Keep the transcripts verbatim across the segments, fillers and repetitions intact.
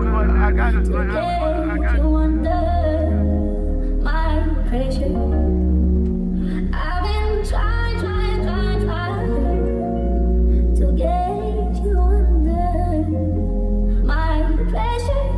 I got to get you under my pressure. I've been trying, trying, trying, trying to get you under my pressure.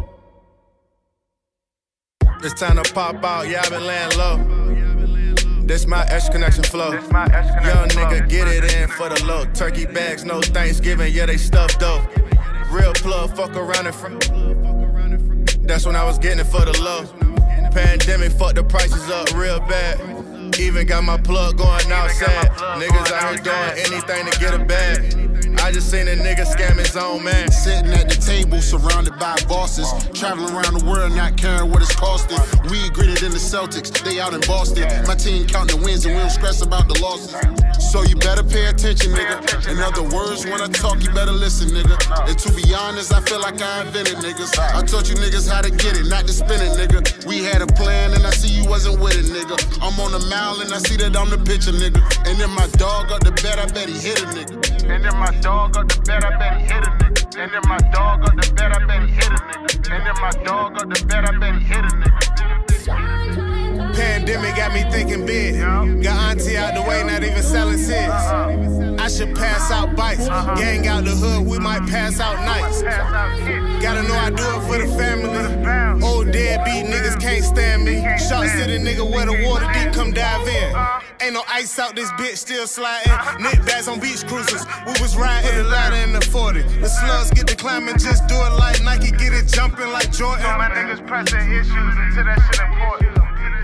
It's time to pop out, yeah, I been laying low. This my X Connection flow. Young nigga, get it in for the low. Turkey bags, no Thanksgiving, yeah, they stuffed though. Real plug, fuck around and front. That's when I was getting it for the low. Pandemic, fuck the prices up real bad. Even got my plug going outside. Niggas out here doing anything to get a bag. I just seen a nigga scam his own man. Sitting at the table, surrounded by bosses. Traveling around the world, not caring what it's costing. We gritted in the Celtics, they out in Boston. My team counting the wins and we don't stress about the losses. So you better pay attention, nigga. In other words, when I talk, you better listen, nigga. And to be honest, I feel like I invented niggas. I taught you niggas how to get it, not to spin it, nigga. We had a plan and I see you wasn't with it, nigga. I'm on a mile and I see that I'm the pitcher, nigga. And then my dog got the bet, I bet he hit a nigga. And then my dog got the bet, I bet he hit a nigga. And then my dog got the bet, I bet he hit a nigga. And then my dog got the bet, I bet he hit a nigga. Pandemic got me thinking big. Got auntie out the way, not even selling cigs. I should pass out bites. Gang out the hood, we might pass out nights. Gotta know I do it for the family. Old deadbeat niggas can't stand me. Shot city nigga where the water deep, come dive in. Ain't no ice out this bitch, still sliding. Knit bags on beach cruisers, we was riding. Put a ladder in the forty. The slugs get the climbing, just do it like Nike, get it jumping like Jordan. Told my niggas pressing issues until that shit important.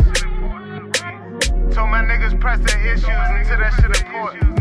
Told my niggas pressing issues until that shit important.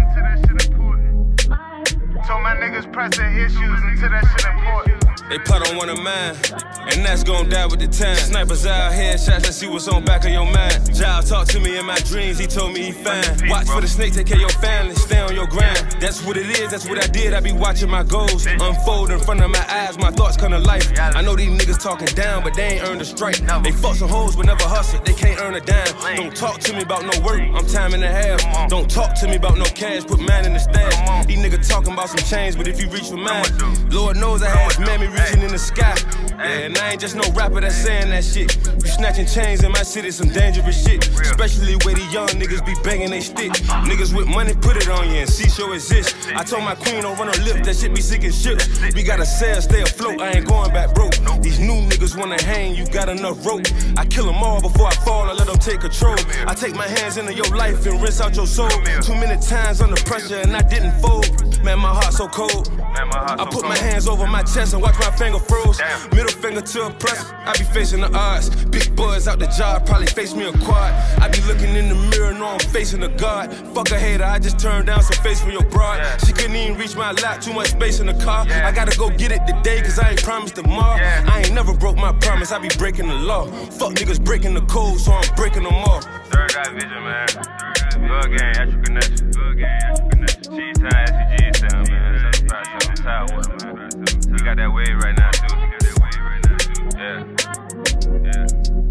Told my niggas pressing issues until that shit important. They put on one of mine, and that's gon' die with the time. Snipers out, headshots, let's see what's on back of your mind. Jive talked to me in my dreams, he told me he fine. Watch for the snake, take care of your family, stay on your grind. That's what it is, that's what I did, I be watching my goals unfold in front of my eyes, my thoughts come to life. I know these niggas talking down, but they ain't earned a strike. They fuck some hoes but never hustle, they can't earn a dime. Don't talk to me about no work, I'm time and a half. Don't talk to me about no cash, put mine in the stash. These niggas talking about some change, but if you reach for mine, Lord knows I had mammy reaching in the sky. Yeah, and I ain't just no rapper that's saying that shit. You snatching chains in my city, some dangerous shit. Especially where these young niggas be banging they stick. Niggas with money put it on you and see show exist. I told my queen don't run her lip, that shit be sick as shit. We gotta sell, stay afloat, I ain't going back broke. These new niggas wanna hang, you got enough rope. I kill them all before I fall, I let them take control. I take my hands into your life and rinse out your soul. Too many times under pressure and I didn't fold. Man, my heart so cold. I put my hands over my chest and watch my finger froze. Middle finger to a press, I be facing the odds. Big boys out the job, probably face me a quad. I be looking in the mirror, know I'm facing a god. Fuck a hater, I just turned down some face for your broad. She couldn't even reach my lap, too much space in the car. I gotta go get it today, cause I ain't promised tomorrow. I ain't never broke my promise, I be breaking the law. Fuck niggas breaking the code, so I'm breaking them off. Third eye vision, man. Good game, extra connection. Good game, extra connection. Cheese time, S C G sound, man. That's how it was, man. We got that wave right now, too. We got that wave right now, too. Yeah. Yeah.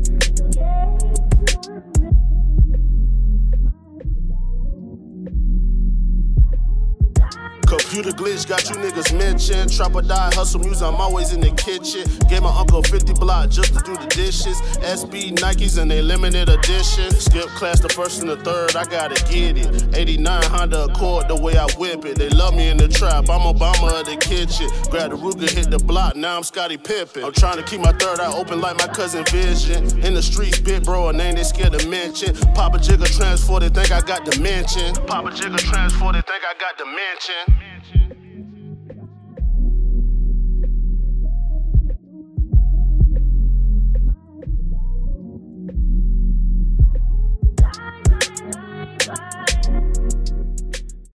Computer glitch got you niggas mentioned. Trap or die, hustle music, I'm always in the kitchen. Gave my uncle fifty block just to do the dishes. S B Nikes and they limited edition. Skip class the first and the third, I gotta get it. eighty-nine Honda Accord, the way I whip it. They love me in the trap, I'm Obama of the kitchen. Grab the Ruger, hit the block, now I'm Scottie Pippen. I'm trying to keep my third eye open like my cousin Vision. In the streets, big bro, a name they scared to mention. Papa Jigga transport, they think I got dimension. Papa Jigga transport, they think I got dimension.